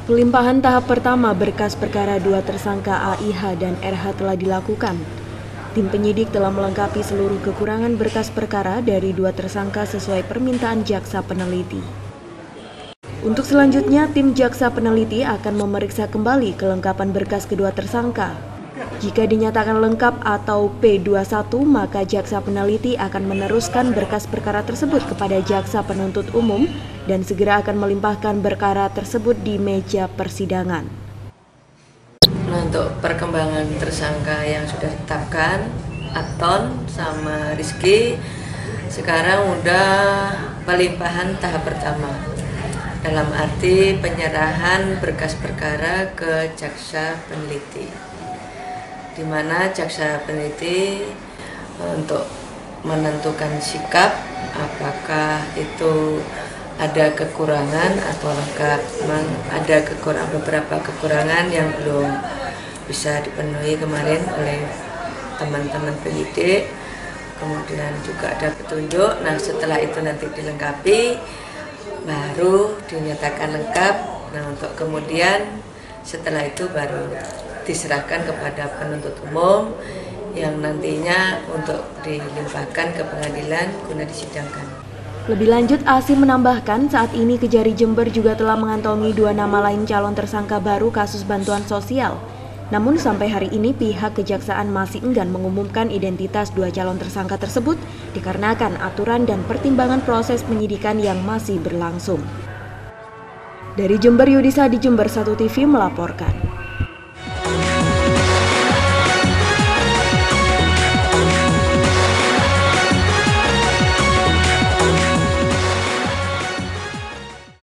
Pelimpahan tahap pertama berkas perkara dua tersangka AIH dan RH telah dilakukan. Tim penyidik telah melengkapi seluruh kekurangan berkas perkara dari dua tersangka sesuai permintaan jaksa peneliti. Untuk selanjutnya, tim jaksa peneliti akan memeriksa kembali kelengkapan berkas kedua tersangka. Jika dinyatakan lengkap atau P21, maka jaksa peneliti akan meneruskan berkas perkara tersebut kepada jaksa penuntut umum dan segera akan melimpahkan perkara tersebut di meja persidangan. Nah, untuk perkembangan tersangka yang sudah ditetapkan, Aton sama Rizky, sekarang udah pelimpahan tahap pertama. Dalam arti penyerahan berkas perkara ke jaksa peneliti, di mana jaksa peneliti untuk menentukan sikap apakah itu ada kekurangan atau lengkap. Memang ada beberapa kekurangan yang belum bisa dipenuhi kemarin oleh teman-teman penyidik, kemudian juga ada petunjuk. Nah, setelah itu nanti dilengkapi baru dinyatakan lengkap. Nah, untuk kemudian setelah itu baru diserahkan kepada penuntut umum yang nantinya untuk dilimpahkan ke pengadilan guna disidangkan. Lebih lanjut, Asim menambahkan saat ini Kejari Jember juga telah mengantongi dua nama lain calon tersangka baru kasus bantuan sosial. Namun sampai hari ini pihak kejaksaan masih enggan mengumumkan identitas dua calon tersangka tersebut dikarenakan aturan dan pertimbangan proses penyidikan yang masih berlangsung. Dari Jember, Yudisa di Jember 1 TV melaporkan.